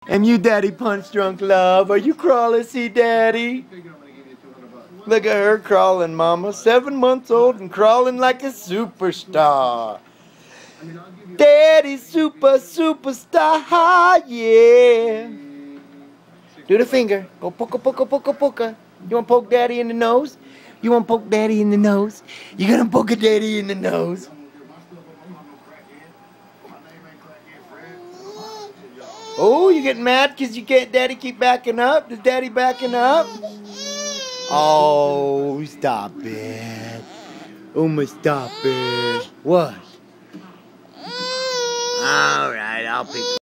Am you Daddy Punch Drunk Love? Are you crawling, see Daddy? Look at her crawling, Mama. 7 months old and crawling like a superstar. Daddy superstar, yeah. Do the finger. Go poka poka poka poka. You want to poke Daddy in the nose? You want to poke Daddy in the nose? You gonna poke a Daddy in the nose? Oh, you getting mad because you can't Daddy keep backing up? Does Daddy backing up? Oh, stop it. Uma, stop it. What? Alright, I'll pick